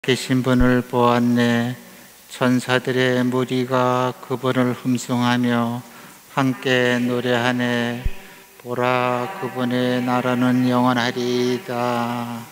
계신 분을 보았네. 천사들의 무리가 그분을 흠숭하며 함께 노래하네. 보라, 그분의 나라는 영원하리이다.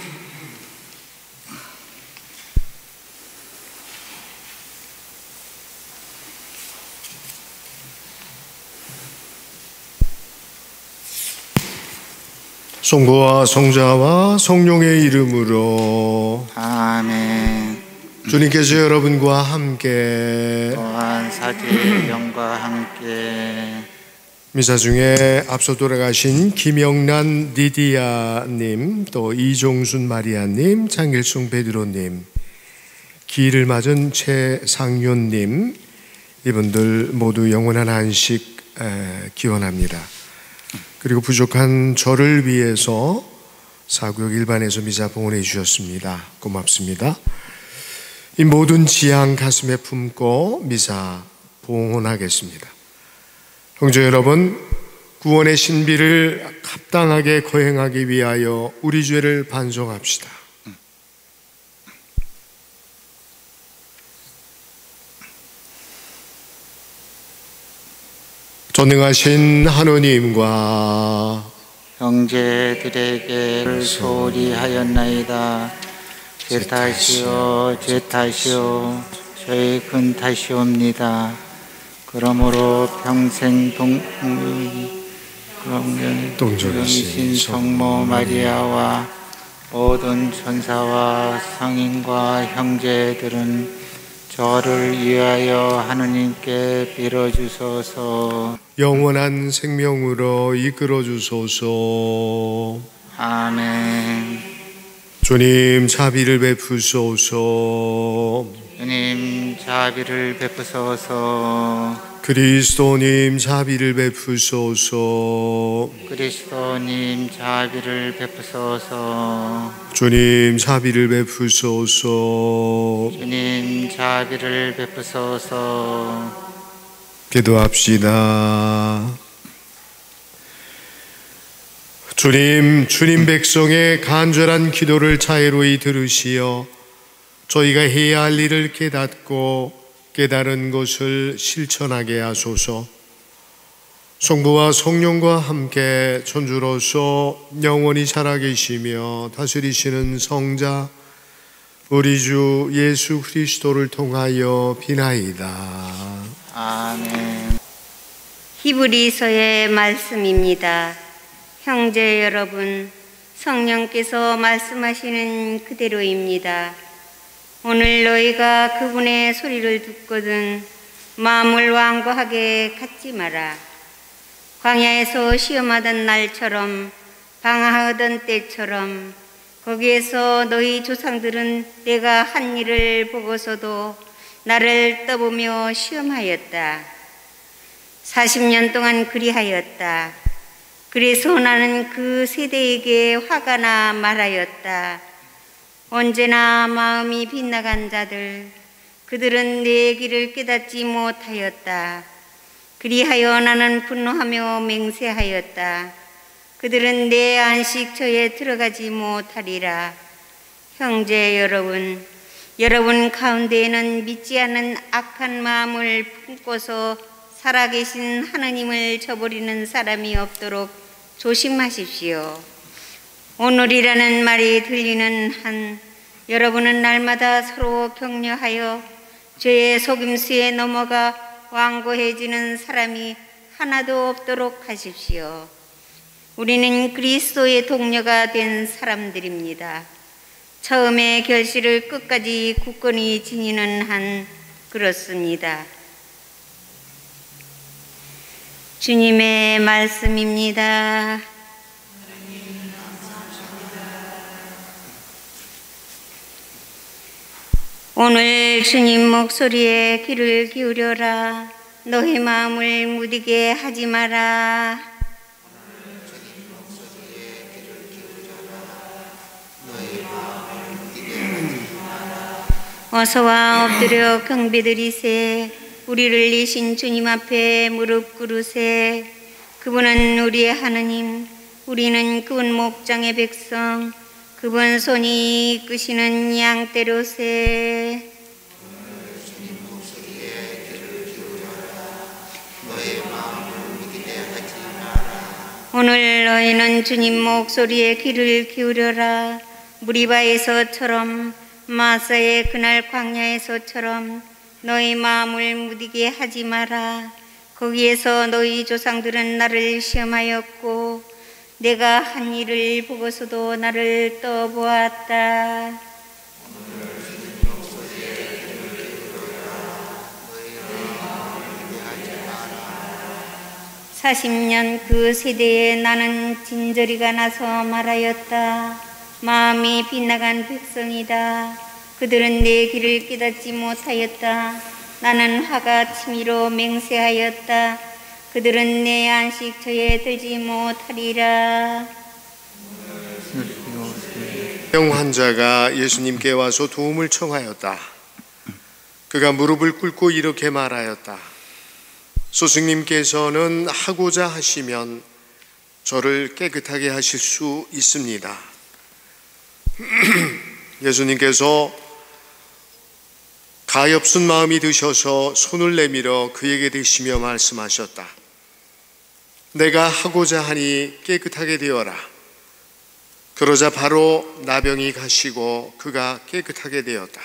성부와 성자와 성령의 이름으로 아멘. 주님께서 여러분과 함께 또한 사제의 영과 함께 미사 중에 앞서 돌아가신 김영란 리디아님, 또 이종순 마리아님, 장길순 베드로님, 기일을 맞은 최상윤님, 이분들 모두 영원한 안식 기원합니다. 그리고 부족한 저를 위해서 사구역 일반에서 미사 봉헌해 주셨습니다. 고맙습니다. 이 모든 지향 가슴에 품고 미사 봉헌하겠습니다. 형제 여러분, 구원의 신비를 합당하게 거행하기 위하여 우리 죄를 반성합시다. 전능하신 하느님과 형제들에게 소홀히 하였나이다. 제 탓이요, 제 탓이요, 저의 큰 탓이옵니다. 그러므로 평생 동정이신 성모 마리아와 모든 천사와 성인과 형제들은 저를 위하여 하느님께 빌어주소서. 영원한 생명으로 이끌어 주소서. 아멘. 주님 자비를 베푸소서. 주님 자비를 베푸소서. 그리스도님 자비를 베푸소서. 그리스도님 자비를 베푸소서. 주님 자비를 베푸소서. 주님 자비를 베푸소서. 기도합시다. 주님 백성의 간절한 기도를 자애로이 들으시어 저희가 해야 할 일을 깨닫고 깨달은 것을 실천하게 하소서. 성부와 성령과 함께 천주로서 영원히 살아계시며 다스리시는 성자 우리 주 예수 그리스도를 통하여 비나이다. 아멘. 히브리서의 말씀입니다. 형제 여러분, 성령께서 말씀하시는 그대로입니다. 오늘 너희가 그분의 소리를 듣거든 마음을 완고하게 갖지 마라. 광야에서 시험하던 날처럼, 방황하던 때처럼 거기에서 너희 조상들은 내가 한 일을 보고서도 나를 떠보며 시험하였다. 40년 동안 그리하였다. 그래서 나는 그 세대에게 화가 나 말하였다. 언제나 마음이 빗나간 자들, 그들은 내 길을 깨닫지 못하였다. 그리하여 나는 분노하며 맹세하였다. 그들은 내 안식처에 들어가지 못하리라. 형제 여러분, 여러분 가운데에는 믿지 않는 악한 마음을 품고서 살아계신 하느님을 저버리는 사람이 없도록 조심하십시오. 오늘이라는 말이 들리는 한 여러분은 날마다 서로 격려하여 죄의 속임수에 넘어가 완고해지는 사람이 하나도 없도록 하십시오. 우리는 그리스도의 동료가 된 사람들입니다. 처음에 결실을 끝까지 굳건히 지니는 한 그렇습니다. 주님의 말씀입니다. 오늘 주님 목소리에 귀를 기울여라. 너의 마음을 무디게 하지 마라. 어서와 엎드려 경배드리세. 우리를 이신 주님 앞에 무릎 꿇으세. 그분은 우리의 하느님, 우리는 그분 목장의 백성, 그분 손이 끄시는 양떼로세. 오늘 너희는 주님 목소리에 귀를 기울여라. 무리바에서처럼 마사의 그날 광야에서처럼 너희 마음을 무디게 하지 마라. 거기에서 너희 조상들은 나를 시험하였고 내가 한 일을 보고서도 나를 떠보았다. 40년 그 세대에 나는 진저리가 나서 말하였다. 마음이 빗나간 백성이다. 그들은 내 길을 깨닫지 못하였다. 나는 화가 치미로 맹세하였다. 그들은 내 안식처에 들지 못하리라. 병 환자가 예수님께 와서 도움을 청하였다. 그가 무릎을 꿇고 이렇게 말하였다. 스승님께서는 하고자 하시면 저를 깨끗하게 하실 수 있습니다. 예수님께서 가엾은 마음이 드셔서 손을 내밀어 그에게 대시며 말씀하셨다. 내가 하고자 하니 깨끗하게 되어라. 그러자 바로 나병이 가시고 그가 깨끗하게 되었다.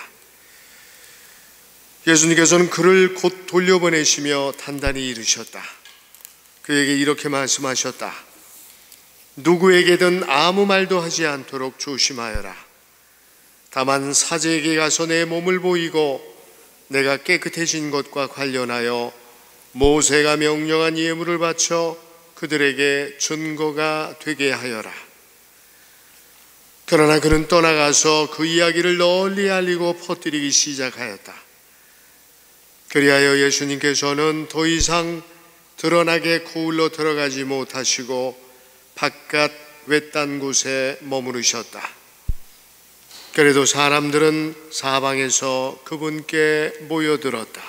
예수님께서는 그를 곧 돌려보내시며 단단히 이르셨다. 그에게 이렇게 말씀하셨다. 누구에게든 아무 말도 하지 않도록 조심하여라. 다만 사제에게 가서 내 몸을 보이고 내가 깨끗해진 것과 관련하여 모세가 명령한 예물을 바쳐 그들에게 증거가 되게 하여라. 그러나 그는 떠나가서 그 이야기를 널리 알리고 퍼뜨리기 시작하였다. 그리하여 예수님께서는 더 이상 드러나게 거울로 들어가지 못하시고 바깥 외딴 곳에 머무르셨다. 그래도 사람들은 사방에서 그분께 모여들었다.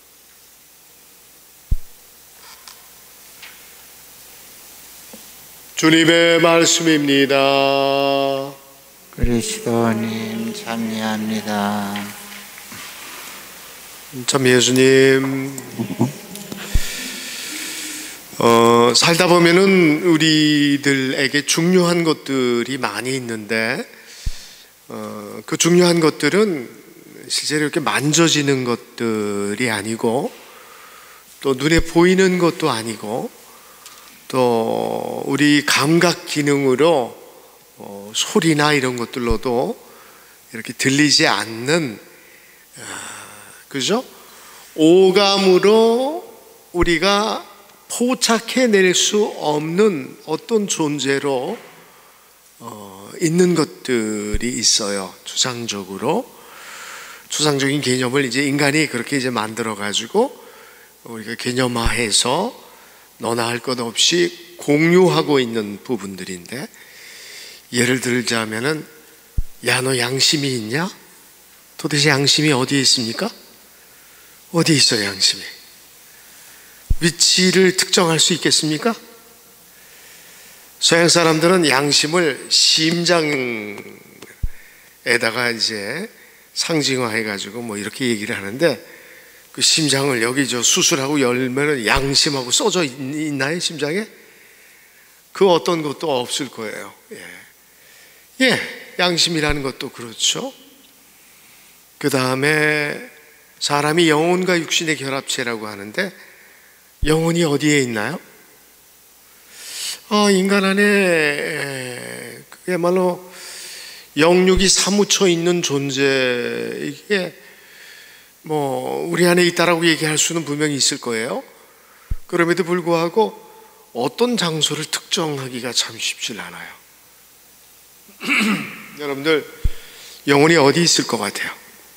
주님의 말씀입니다. 그리스도님 찬미합니다. 참 예수님, 살다 보면은 우리들에게 중요한 것들이 많이 있는데 그 중요한 것들은 실제로 이렇게 만져지는 것들이 아니고 또 눈에 보이는 것도 아니고 또 우리 감각 기능으로 소리나 이런 것들로도 이렇게 들리지 않는 그죠? 오감으로 우리가 포착해낼 수 없는 어떤 존재로 있는 것들이 있어요. 추상적인 개념을 이제 인간이 그렇게 이제 만들어 가지고 우리가 개념화해서 너나 할 것 없이 공유하고 있는 부분들인데, 예를 들자면은 야, 너 양심이 있냐? 도대체 양심이 어디에 있습니까? 어디에 있어요, 양심이? 위치를 특정할 수 있겠습니까? 서양 사람들은 양심을 심장에다가 이제 상징화해가지고 뭐 이렇게 얘기를 하는데, 그 심장을 여기 저 수술하고 열면은 양심하고 써져 있나요, 심장에? 그 어떤 것도 없을 거예요. 양심이라는 것도 그렇죠. 그 다음에 사람이 영혼과 육신의 결합체라고 하는데, 영혼이 어디에 있나요? 인간 안에 그야말로 영육이 사무쳐 있는 존재, 이게 뭐 우리 안에 있다라고 얘기할 수는 분명히 있을 거예요. 그럼에도 불구하고 어떤 장소를 특정하기가 참 쉽지 않아요. 여러분들, 영혼이 어디 있을 것 같아요?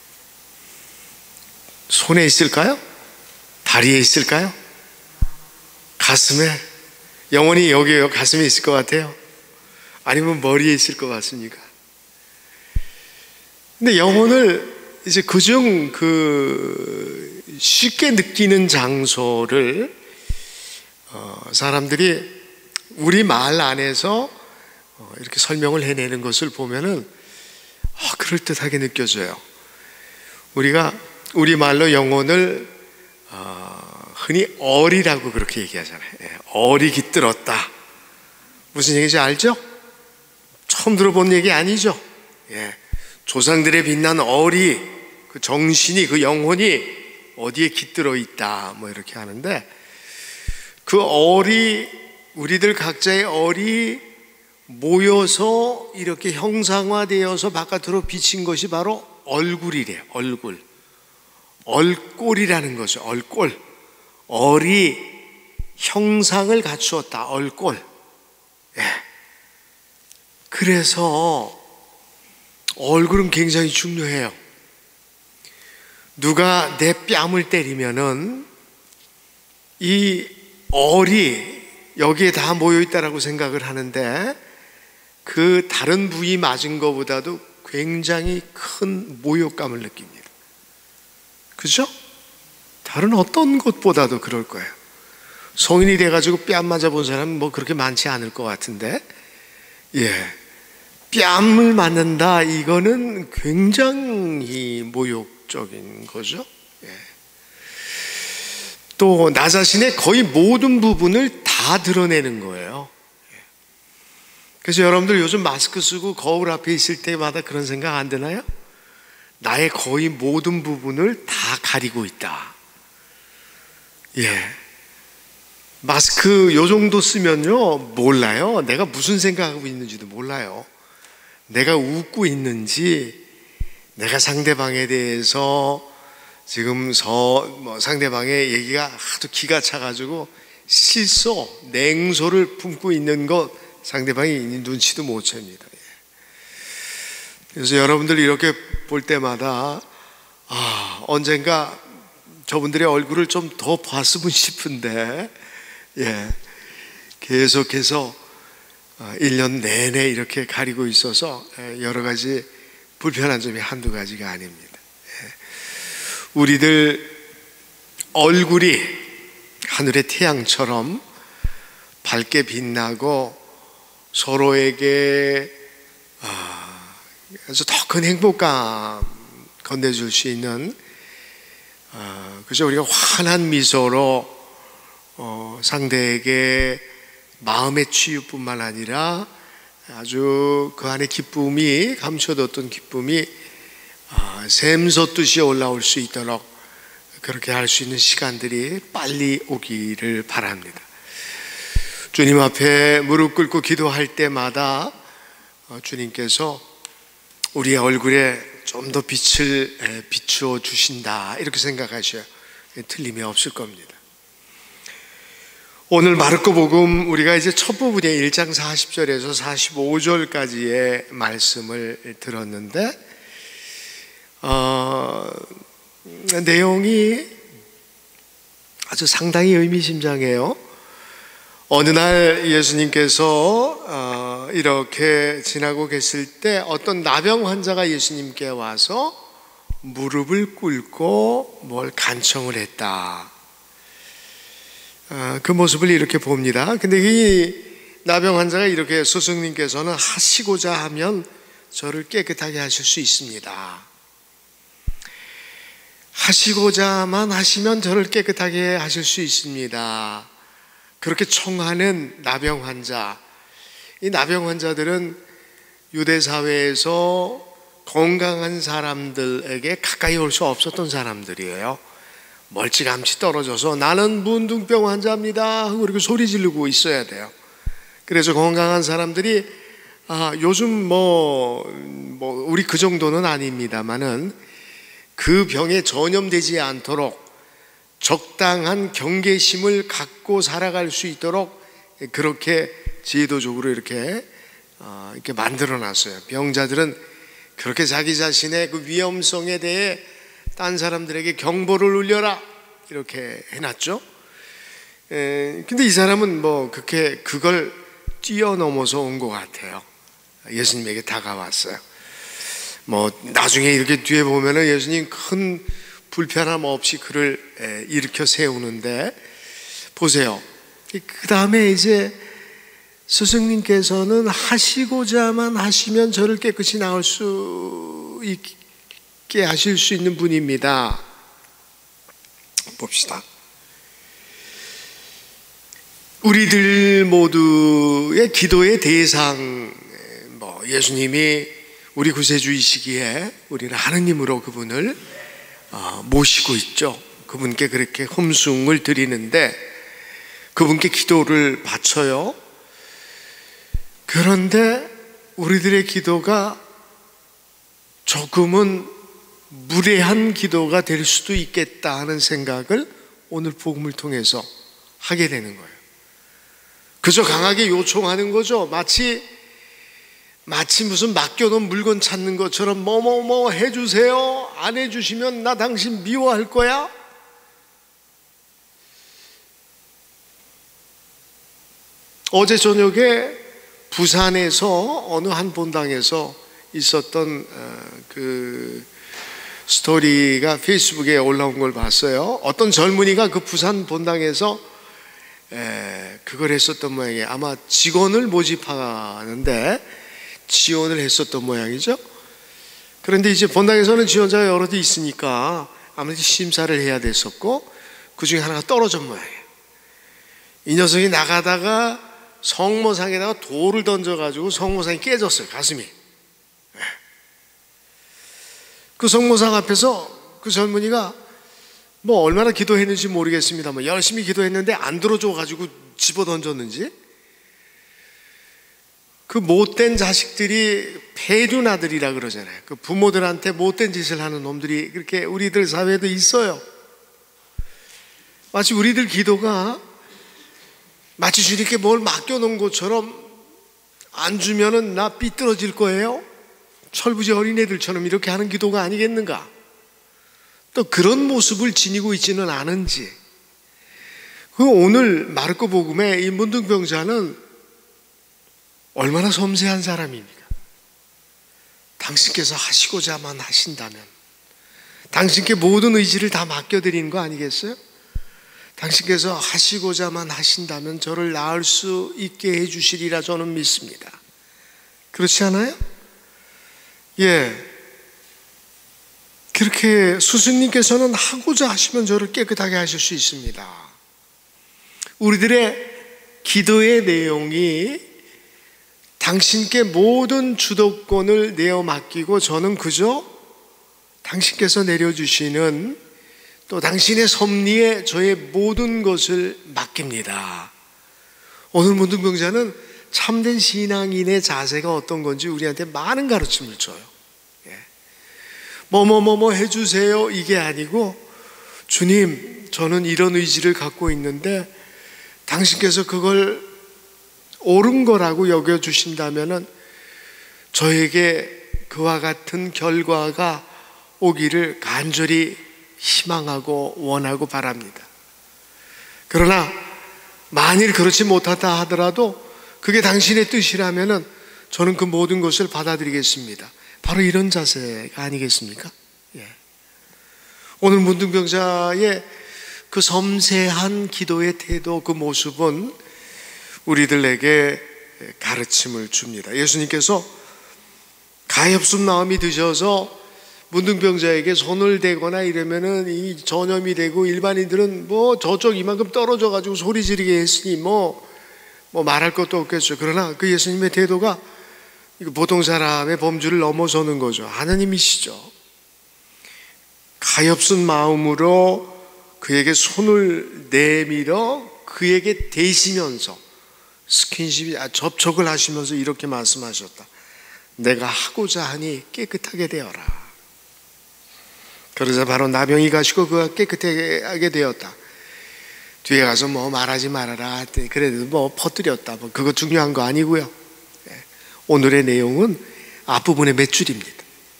손에 있을까요? 다리에 있을까요? 가슴에? 영혼이 여기 가슴에 있을 것 같아요? 아니면 머리에 있을 것 같습니까? 근데 영혼을 이제 그중 쉽게 느끼는 장소를 사람들이 우리 말 안에서 이렇게 설명을 해내는 것을 보면은 그럴듯하게 느껴져요. 우리가 우리말로 영혼을 흔히 어리라고 그렇게 얘기하잖아요. 어리 깃들었다. 무슨 얘기인지 알죠? 처음 들어본 얘기 아니죠? 조상들의 빛난 어리, 그 정신이, 그 영혼이 어디에 깃들어 있다 뭐 이렇게 하는데, 그 어리, 우리들 각자의 어리 모여서 이렇게 형상화되어서 바깥으로 비친 것이 바로 얼굴이래요. 얼꼴이라는 거죠. 얼꼴. 얼이 형상을 갖추었다. 얼꼴. 그래서 얼굴은 굉장히 중요해요. 누가 내 뺨을 때리면은 이 얼이 여기에 다 모여있다라고 생각을 하는데, 그 다른 부위 맞은 것보다도 굉장히 큰 모욕감을 느낍니다. 그죠? 다른 어떤 것보다도 그럴 거예요. 성인이 돼가지고 뺨 맞아본 사람은 뭐 그렇게 많지 않을 것 같은데, 뺨을 맞는다, 이거는 굉장히 모욕적인 거죠. 또 나 자신의 거의 모든 부분을 다 드러내는 거예요. 그래서 여러분들 요즘 마스크 쓰고 거울 앞에 있을 때마다 그런 생각 안 드나요? 나의 거의 모든 부분을 다 가리고 있다. 마스크 요 정도 쓰면요, 몰라요. 내가 무슨 생각하고 있는지도 몰라요. 내가 웃고 있는지, 내가 상대방에 대해서 지금 상대방의 얘기가 하도 기가 차가지고 냉소를 품고 있는 것 상대방이 눈치도 못 챕니다. 그래서 여러분들 이렇게 볼 때마다 언젠가 저분들의 얼굴을 좀 더 봤으면 싶은데, 계속해서 1년 내내 이렇게 가리고 있어서 여러 가지 불편한 점이 한두 가지가 아닙니다. 우리들 얼굴이 하늘의 태양처럼 밝게 빛나고 서로에게 아주 더 큰 행복감 건네줄 수 있는, 그죠? 우리가 환한 미소로 상대에게 마음의 치유뿐만 아니라 아주 그 안에 기쁨이, 감춰뒀던 기쁨이 샘솟듯이 올라올 수 있도록 그렇게 할 수 있는 시간들이 빨리 오기를 바랍니다. 주님 앞에 무릎 꿇고 기도할 때마다 주님께서 우리의 얼굴에 좀 더 빛을 비추어 주신다, 이렇게 생각하셔야 틀림이 없을 겁니다. 오늘 마르코 복음 우리가 이제 첫 부분에 1장 40절에서 45절까지의 말씀을 들었는데, 내용이 아주 상당히 의미심장해요. 어느 날 예수님께서 이렇게 지나고 계실 때 어떤 나병 환자가 예수님께 와서 무릎을 꿇고 뭘 간청을 했다. 그 모습을 이렇게 봅니다. 근데 이 나병 환자가 이렇게, 스승님께서는 하시고자 하면 저를 깨끗하게 하실 수 있습니다. 하시고자만 하시면 저를 깨끗하게 하실 수 있습니다. 그렇게 청하는 나병 환자. 이 나병 환자들은 유대 사회에서 건강한 사람들에게 가까이 올 수 없었던 사람들이에요. 멀찌감치 떨어져서 나는 문둥병 환자입니다 하고 이렇게 소리 지르고 있어야 돼요. 그래서 건강한 사람들이 요즘 우리 그 정도는 아닙니다만은 그 병에 전염되지 않도록 적당한 경계심을 갖고 살아갈 수 있도록 그렇게 제도적으로 이렇게 만들어 놨어요. 병자들은 그렇게 자기 자신의 그 위험성에 대해 딴 사람들에게 경보를 울려라, 이렇게 해놨죠. 근데 이 사람은 그걸 뛰어넘어서 온 것 같아요. 예수님에게 다가왔어요. 나중에 이렇게 뒤에 보면은 예수님 큰 불편함 없이 그를 일으켜 세우는데, 보세요. 그 다음에 이제 스승님께서는 하시고자만 하시면 저를 깨끗이 나을 수 있게 하실 수 있는 분입니다. 봅시다. 우리들 모두의 기도의 대상, 예수님이 우리 구세주이시기에 우리는 하느님으로 그분을 모시고 있죠. 그분께 그렇게 험숭을 드리는데 그분께 기도를 바쳐요. 그런데 우리들의 기도가 조금은 무례한 기도가 될 수도 있겠다 하는 생각을 오늘 복음을 통해서 하게 되는 거예요. 그저 강하게 요청하는 거죠. 마치 무슨 맡겨놓은 물건 찾는 것처럼 뭐뭐뭐 해주세요. 안 해주시면 나 당신 미워할 거야. 어제 저녁에 부산에서 어느 한 본당에서 있었던 그 스토리가 페이스북에 올라온 걸 봤어요. 어떤 젊은이가 그 부산 본당에서 그걸 했었던 모양이에요. 아마 직원을 모집하는데 지원을 했었던 모양이죠. 그런데 이제 본당에서는 지원자가 여럿이 있으니까 아무래도 심사를 해야 됐었고 그 중에 하나가 떨어진 모양이에요. 이 녀석이 나가다가 성모상에다가 돌을 던져가지고 성모상이 깨졌어요. 가슴이. 그 성모상 앞에서 그 젊은이가 뭐 얼마나 기도했는지 모르겠습니다만 열심히 기도했는데 안 들어줘가지고 집어 던졌는지 그 못된 자식들이 폐륜아들이라 그러잖아요. 그 부모들한테 못된 짓을 하는 놈들이 그렇게 우리들 사회에도 있어요. 마치 우리들 기도가 마치 주님께 뭘 맡겨놓은 것처럼 안 주면은 나 삐뚤어질 거예요. 철부지 어린애들처럼 이렇게 하는 기도가 아니겠는가? 또 그런 모습을 지니고 있지는 않은지. 오늘 마르코 복음의 이 문둥병자는 얼마나 섬세한 사람입니까? 당신께서 하시고자만 하신다면, 당신께 모든 의지를 다 맡겨드리는 거 아니겠어요? 당신께서 하시고자만 하신다면 저를 낳을 수 있게 해주시리라 저는 믿습니다. 그렇지 않아요? 예. 그렇게 스승님께서는 하고자 하시면 저를 깨끗하게 하실 수 있습니다. 우리들의 기도의 내용이 당신께 모든 주도권을 내어 맡기고 저는 그저 당신께서 내려주시는 또 당신의 섭리에 저의 모든 것을 맡깁니다. 오늘 문둥병자는 참된 신앙인의 자세가 어떤 건지 우리한테 많은 가르침을 줘요. 뭐뭐뭐뭐 해주세요 이게 아니고 주님 저는 이런 의지를 갖고 있는데 당신께서 그걸 옳은 거라고 여겨주신다면 저에게 그와 같은 결과가 오기를 간절히 희망하고 원하고 바랍니다. 그러나 만일 그렇지 못하다 하더라도 그게 당신의 뜻이라면 저는 그 모든 것을 받아들이겠습니다. 바로 이런 자세가 아니겠습니까? 예. 오늘 문둥병자의 그 섬세한 기도의 태도, 그 모습은 우리들에게 가르침을 줍니다. 예수님께서 가엾은 마음이 드셔서 문둥병자에게 손을 대거나 이러면은 이 전염이 되고 일반인들은 뭐 저쪽 이만큼 떨어져 가지고 소리 지르게 했으니 뭐 말할 것도 없겠죠. 그러나 그 예수님의 태도가 보통 사람의 범주를 넘어서는 거죠. 하나님이시죠. 가엾은 마음으로 그에게 손을 내밀어 그에게 대시면서 스킨십이 접촉을 하시면서 이렇게 말씀하셨다. 내가 하고자 하니 깨끗하게 되어라. 그러자 바로 나병이 가시고 그가 깨끗하게 되었다. 뒤에 가서 뭐 말하지 말아라. 그래도 뭐 퍼뜨렸다. 뭐 그거 중요한 거 아니고요. 오늘의 내용은 앞부분의 몇 줄입니다.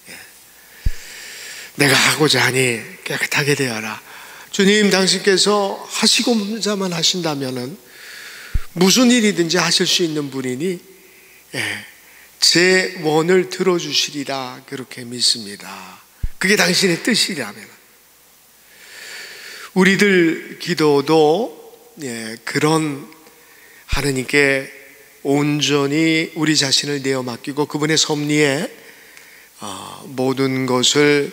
내가 하고자 하니 깨끗하게 되어라. 주님 당신께서 하시고자만 하신다면은 무슨 일이든지 하실 수 있는 분이니 제 원을 들어주시리라 그렇게 믿습니다. 그게 당신의 뜻이라면 우리들 기도도 그런 하느님께 온전히 우리 자신을 내어 맡기고 그분의 섭리에 모든 것을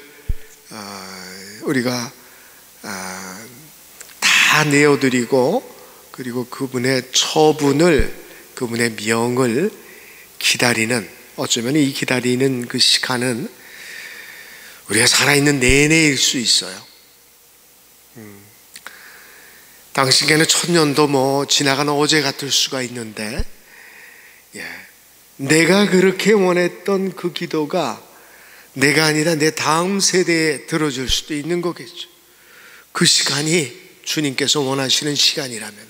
우리가 다 내어드리고, 그리고 그분의 처분을, 그분의 명을 기다리는, 어쩌면 이 기다리는 그 시간은 우리가 살아있는 내내일 수 있어요. 당신께는 천년도 지나간 어제 같을 수가 있는데, 내가 그렇게 원했던 그 기도가 내가 아니라 내 다음 세대에 들어줄 수도 있는 거겠죠. 그 시간이 주님께서 원하시는 시간이라면,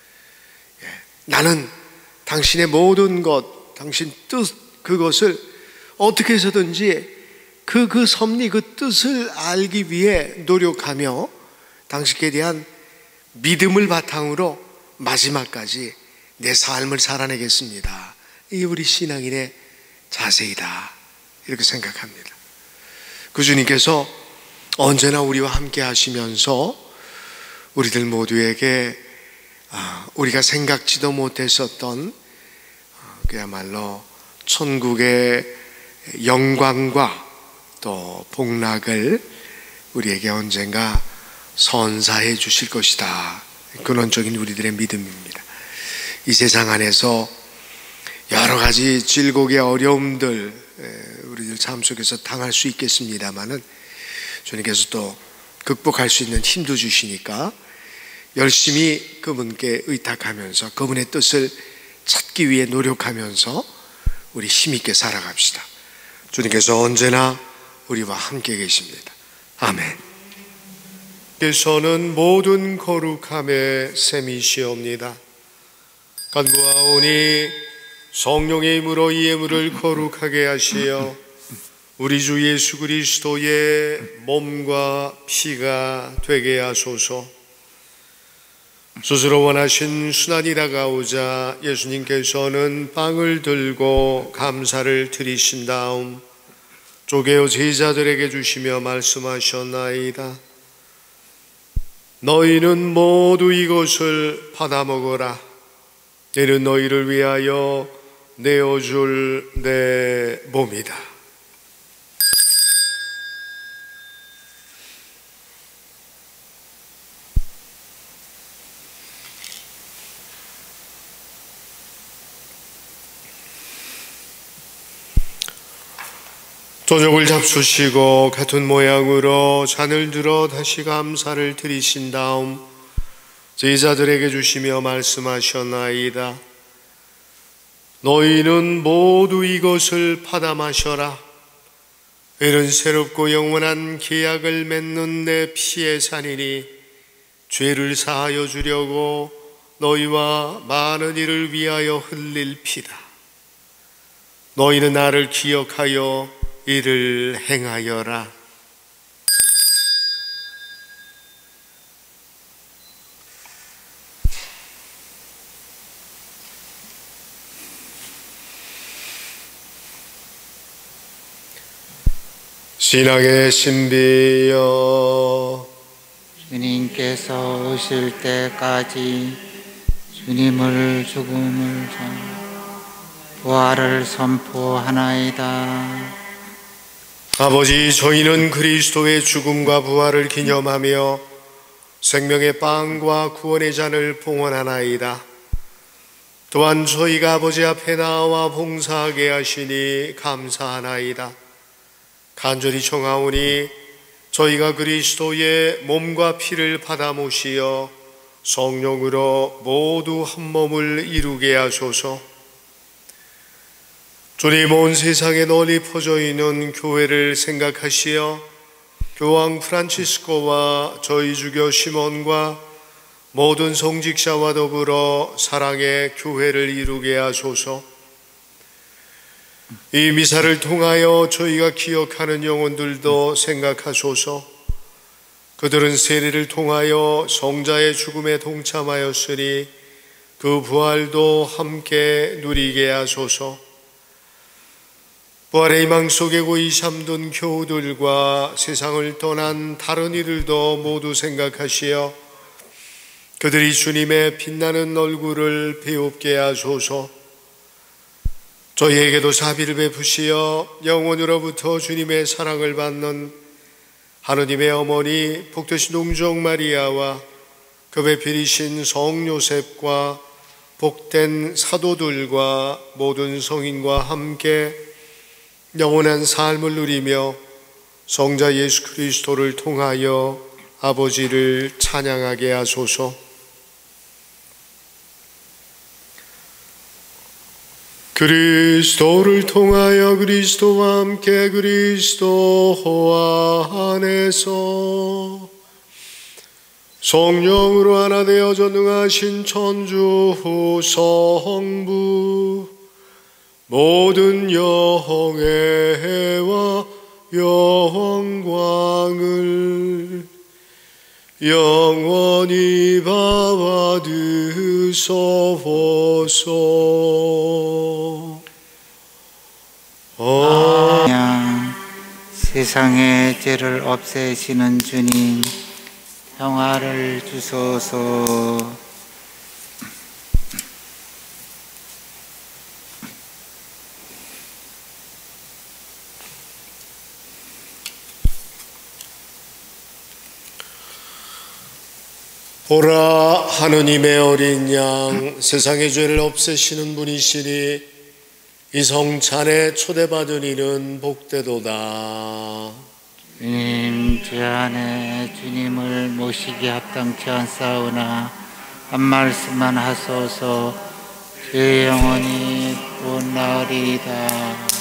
나는 당신의 모든 것, 당신 뜻, 그것을 어떻게 해서든지 그 섭리, 그 뜻을 알기 위해 노력하며 당신께 대한 믿음을 바탕으로 마지막까지 내 삶을 살아내겠습니다. 이게 우리 신앙인의 자세이다, 이렇게 생각합니다. 그 주님께서 언제나 우리와 함께 하시면서 우리들 모두에게 우리가 생각지도 못했었던 그야말로 천국의 영광과 또 복락을 우리에게 언젠가 선사해 주실 것이다, 근원적인 우리들의 믿음입니다. 이 세상 안에서 여러 가지 질곡의 어려움들 우리들 삶 속에서 당할 수 있겠습니다마는 주님께서 또 극복할 수 있는 힘도 주시니까 열심히 그분께 의탁하면서 그분의 뜻을 찾기 위해 노력하면서 우리 힘있게 살아갑시다. 주님께서 언제나 우리와 함께 계십니다. 아멘. 께서는 모든 거룩함의 셈이시옵니다. 간구하오니 성령의 힘으로 이 예물을 거룩하게 하시어 우리 주 예수 그리스도의 몸과 피가 되게 하소서. 스스로 원하신 순환이 다가오자 예수님께서는 빵을 들고 감사를 드리신 다음 쪼개어 제자들에게 주시며 말씀하셨나이다. 너희는 모두 이것을 받아 먹어라. 이는 너희를 위하여 내어줄 내 몸이다. 저녁을 잡수시고 같은 모양으로 잔을 들어 다시 감사를 드리신 다음 제자들에게 주시며 말씀하셨나이다. 너희는 모두 이것을 받아 마셔라. 이는 새롭고 영원한 계약을 맺는 내 피의 잔이니 죄를 사하여 주려고 너희와 많은 이를 위하여 흘릴 피다. 너희는 나를 기억하여 이를 행하여라. 신앙의 신비여, 주님께서 오실 때까지 주님을 죽음을 부활을 선포하나이다. 아버지, 저희는 그리스도의 죽음과 부활을 기념하며 생명의 빵과 구원의 잔을 봉헌하나이다. 또한 저희가 아버지 앞에 나와 봉사하게 하시니 감사하나이다. 간절히 청하오니 저희가 그리스도의 몸과 피를 받아 모시어 성령으로 모두 한 몸을 이루게 하소서. 주님, 온 세상에 널리 퍼져 있는 교회를 생각하시어 교황 프란치스코와 저희 주교 시몬과 모든 성직자와 더불어 사랑의 교회를 이루게 하소서. 이 미사를 통하여 저희가 기억하는 영혼들도 생각하소서. 그들은 세례를 통하여 성자의 죽음에 동참하였으니 그 부활도 함께 누리게 하소서. 부활의 희망 속에 고이 잠든 교우들과 세상을 떠난 다른 이들도 모두 생각하시어 그들이 주님의 빛나는 얼굴을 배웁게 하소서. 저희에게도 자비를 베푸시어 영원으로부터 주님의 사랑을 받는 하느님의 어머니 복되신 동정 마리아와 그 배필이신 성 요셉과 복된 사도들과 모든 성인과 함께 영원한 삶을 누리며 성자 예수 그리스도를 통하여 아버지를 찬양하게 하소서. 그리스도를 통하여 그리스도와 함께 그리스도와 안에서 성령으로 하나 되어 전능하신 천주 성부 모든 영예와 영광을 영원히 받으소서. 그냥 세상의 죄를 없애시는 주님, 평화를 주소서. 보라, 하느님의 어린 양, 세상의 죄를 없애시는 분이시니 이 성찬에 초대받은 이는 복되도다. 주님, 제 안에 주님을 모시기 합당치 않사오나 한 말씀만 하소서. 제 영혼이 곧 나으리이다.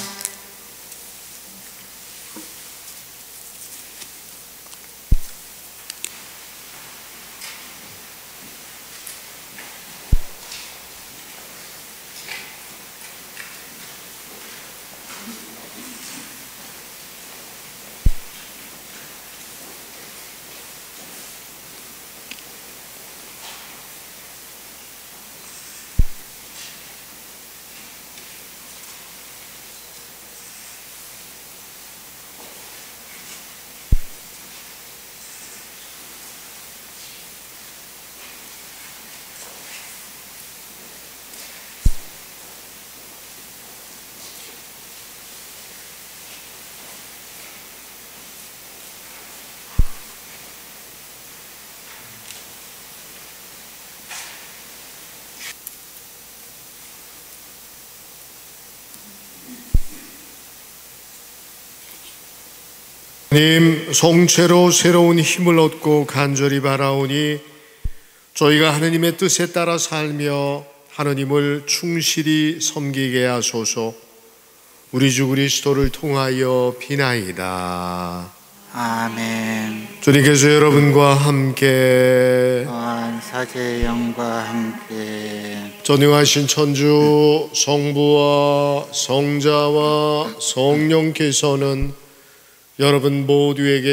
하나님, 성체로 새로운 힘을 얻고 간절히 바라오니 저희가 하느님의 뜻에 따라 살며 하느님을 충실히 섬기게 하소서. 우리 주 그리스도를 통하여 비나이다. 아멘. 주님께서 여러분과 함께 또한 사제의 영과 함께 전능하신 천주 성부와 성자와 성령께서는 여러분 모두에게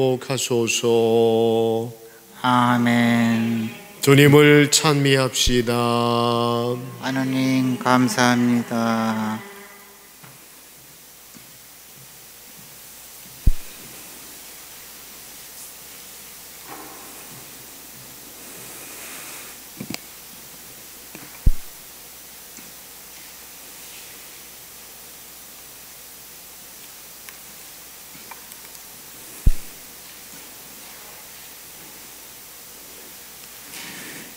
강복하소서. 아멘. 주님을 찬미합시다. 하느님 감사합니다.